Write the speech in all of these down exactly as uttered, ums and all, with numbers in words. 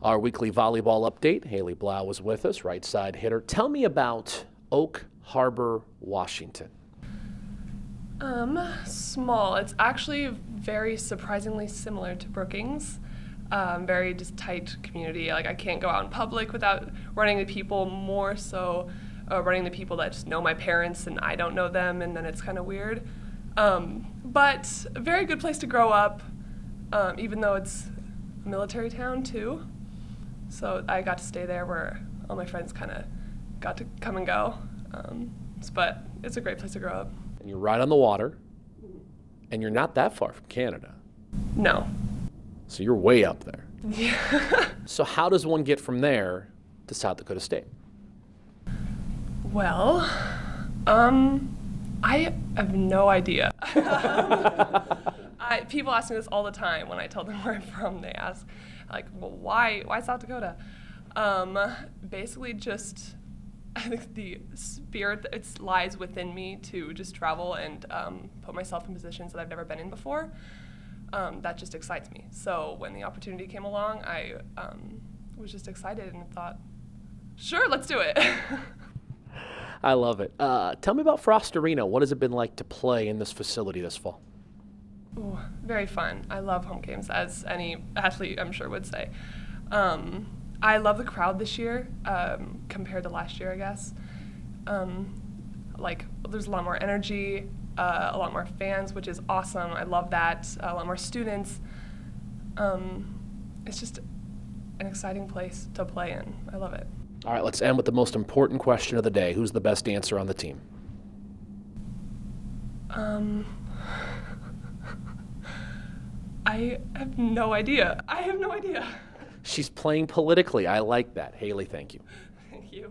Our weekly volleyball update. Hailee Blau was with us, right side hitter. Tell me about Oak Harbor, Washington. Um, small. It's actually very surprisingly similar to Brookings. Um, very just tight community. Like I can't go out in public without running into people, more so uh, running into people that just know my parents and I don't know them, and then it's kind of weird. Um, but a very good place to grow up, um, even though it's a military town too. So I got to stay there where all my friends kind of got to come and go. Um, but it's a great place to grow up. And you're right on the water, and you're not that far from Canada. No. So you're way up there. Yeah. So how does one get from there to South Dakota State? Well, um, I have no idea. I, people ask me this all the time when I tell them where I'm from. They ask, like, well, why, why South Dakota? Um, basically just, I think the spirit that it lies within me to just travel and um, put myself in positions that I've never been in before. Um, that just excites me. So when the opportunity came along, I um, was just excited and thought, sure, let's do it. I love it. Uh, tell me about Frost Arena. What has it been like to play in this facility this fall? Ooh, very fun. I love home games, as any athlete I'm sure would say. Um, I love the crowd this year um, compared to last year, I guess. Um, like, there's a lot more energy, uh, a lot more fans, which is awesome. I love that. A lot more students. Um, it's just an exciting place to play in. I love it. All right, let's end with the most important question of the day. Who's the best dancer on the team? Um... I have no idea. I have no idea. She's playing politically. I like that. Hailee, thank you. Thank you.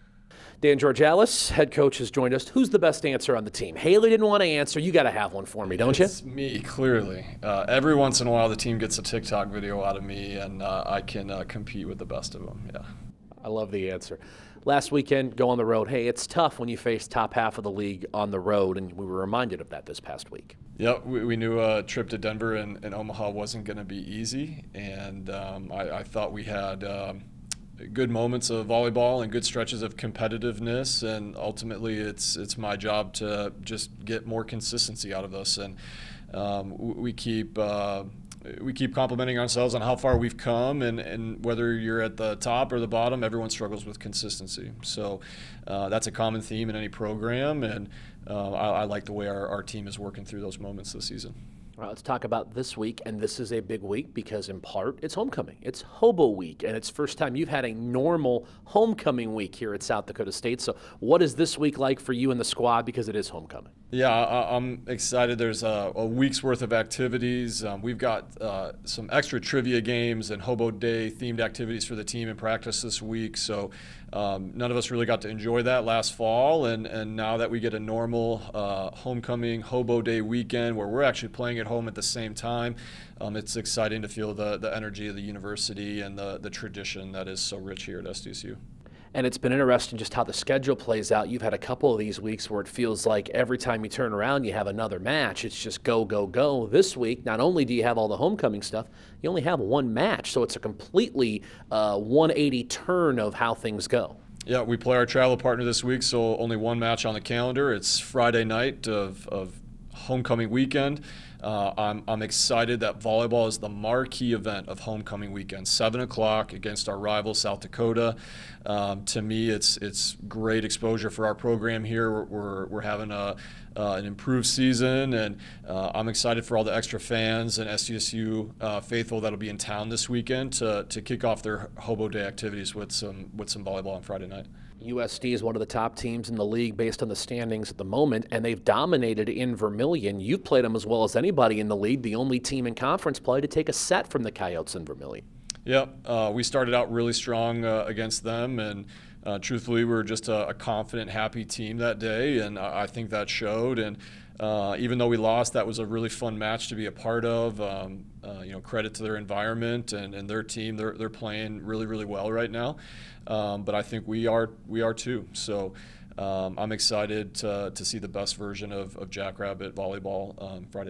Dan Georgalas, head coach, has joined us. Who's the best dancer on the team? Hailee didn't want to answer. You got to have one for me, don't you? It's me, clearly. Uh, every once in a while, the team gets a TikTok video out of me, and uh, I can uh, compete with the best of them. Yeah. I love the answer. Last weekend, go on the road. Hey, it's tough when you face top half of the league on the road, and we were reminded of that this past week. Yep, we, we knew a trip to Denver and, and Omaha wasn't going to be easy, and um, I, I thought we had um, good moments of volleyball and good stretches of competitiveness, and ultimately it's it's my job to just get more consistency out of this, and um, we keep uh, we keep complimenting ourselves on how far we've come, and, and whether you're at the top or the bottom, everyone struggles with consistency. So uh, that's a common theme in any program, and uh, I, I like the way our, our team is working through those moments this season. All right, let's talk about this week, and this is a big week because in part it's homecoming. It's Hobo week, and it's first time you've had a normal homecoming week here at South Dakota State. So what is this week like for you and the squad, because it is homecoming? Yeah, I, I'm excited. There's a, a week's worth of activities. Um, we've got uh, some extra trivia games and Hobo Day themed activities for the team in practice this week. So um, none of us really got to enjoy that last fall, and, and now that we get a normal uh, homecoming Hobo Day weekend where we're actually playing at home at the same time, um, it's exciting to feel the, the energy of the university and the, the tradition that is so rich here at S D S U. And it's been interesting just how the schedule plays out. You've had a couple of these weeks where it feels like every time you turn around, you have another match. It's just go, go, go. This week, not only do you have all the homecoming stuff, you only have one match. So it's a completely uh, one eighty turn of how things go. Yeah, we play our travel partner this week, so only one match on the calendar. It's Friday night of, of homecoming weekend. Uh, I'm, I'm excited that volleyball is the marquee event of homecoming weekend, seven o'clock against our rival South Dakota. Um, to me, it's it's great exposure for our program here. We're, we're, we're having a, uh, an improved season, and uh, I'm excited for all the extra fans and S D S U uh, faithful that'll be in town this weekend to, to kick off their Hobo Day activities with some, with some volleyball on Friday night. U S D is one of the top teams in the league based on the standings at the moment, and they've dominated in Vermilion. You've played them as well as anybody in the league, the only team in conference play to take a set from the Coyotes in Vermilion. Yep, uh, we started out really strong uh, against them, and uh, truthfully, we were just a, a confident, happy team that day, and I, I think that showed. And uh, even though we lost, that was a really fun match to be a part of. Um, uh, you know, credit to their environment and, and their team. They're they're playing really, really well right now. Um, but I think we are we are too. So um, I'm excited to, to see the best version of, of Jackrabbit volleyball um, Friday night.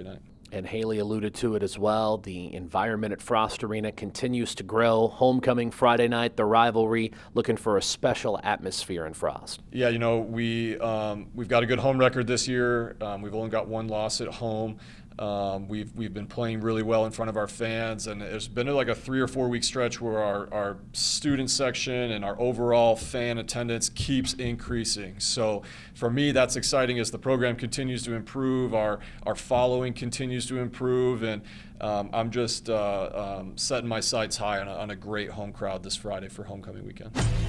And Hailee alluded to it as well. The environment at Frost Arena continues to grow. Homecoming Friday night, the rivalry, looking for a special atmosphere in Frost. Yeah, you know, we, um, we've got a good home record this year. Um, we've only got one loss at home. Um, we've we've been playing really well in front of our fans, and it's been like a three or four week stretch where our, our student section and our overall fan attendance keeps increasing. So for me, that's exciting as the program continues to improve, our our following continues to improve, and um, I'm just uh, um, setting my sights high on a, on a great home crowd this Friday for homecoming weekend.